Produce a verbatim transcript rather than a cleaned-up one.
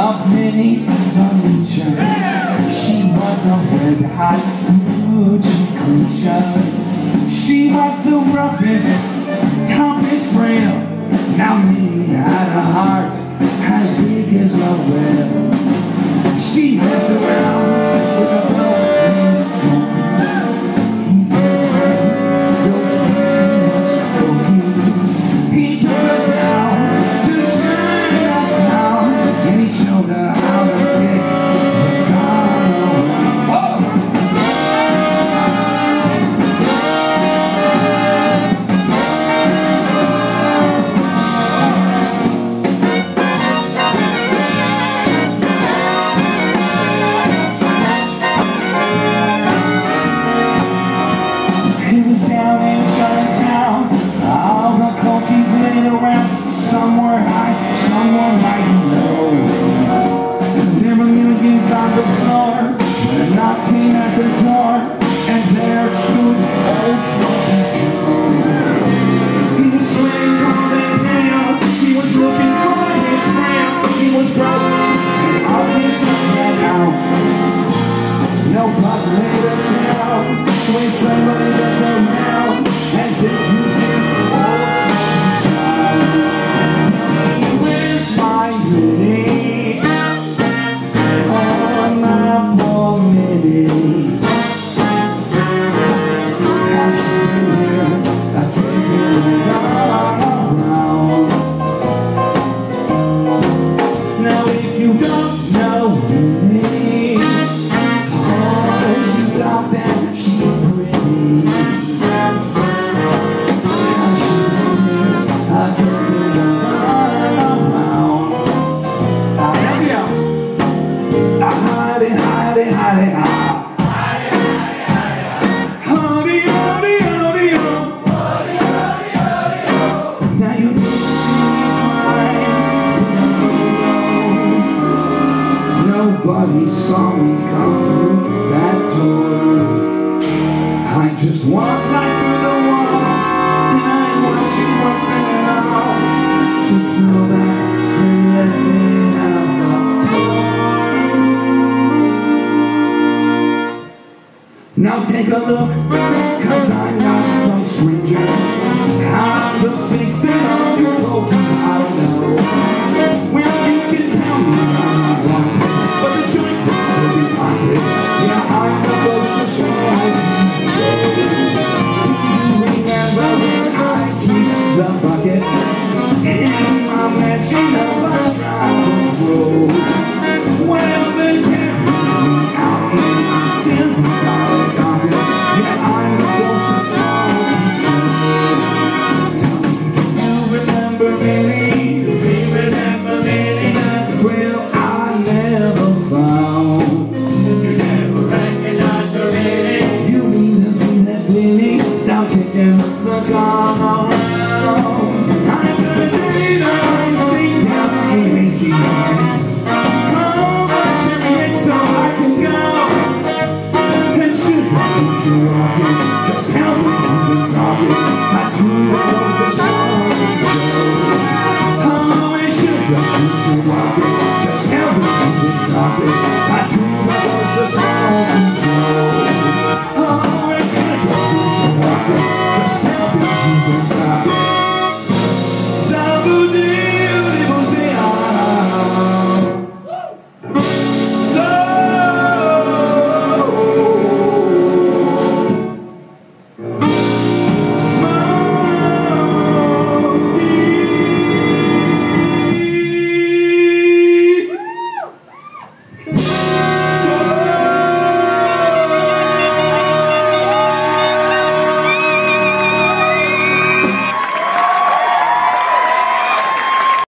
of Minnie the mooncher. She was a red-hot mooncher creature. She was the roughest, toughest frail. Now Minnie had a heart as big as a whale. She messed around with a blood smoking. He took her, though he was broken. He took her down to Chinatown, and he showed her how to kick the gun around. Oh! Down in Chinatown, all the cookies laid around. Some were high, some were mighty low. There were millions on the floor when a knock came at the door, and there stood old Sultan Joe. He was sweating cold and pale. He was looking for his friend. He was broken and all his drugs ran out. No blood made a sound when somebody looked around. And did you hear old Sultan Joe? Tell me, where's my Minnie? Oh, my poor Minnie. Has she been here? I can't get her around. Now if you don't know Minnie, oh, she's out there, she's pretty. Nobody saw me come through that door. I just walked right through the walls, and I watched you once in a while, just so that you let me have the door. Now take a look, cause I'm not some stranger. How the face that all your focus, I don't know. Well, you can tell me I'm not wanted, but the joint will still be haunted. Yeah, I'm the ghost of surprise. You remember when I keep the bucket in my mansion?